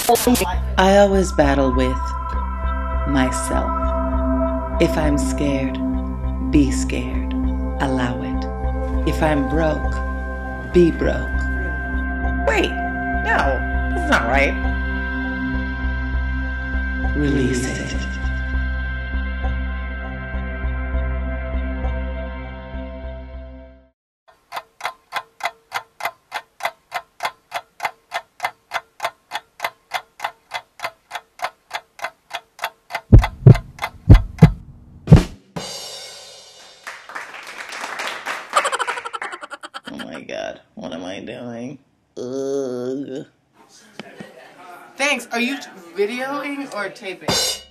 I always battle with myself. If I'm scared, be scared. Allow it. If I'm broke, be broke. Wait, no, that's not right. Release it. Oh my God, what am I doing? Ugh. Thanks. Are you videoing or taping?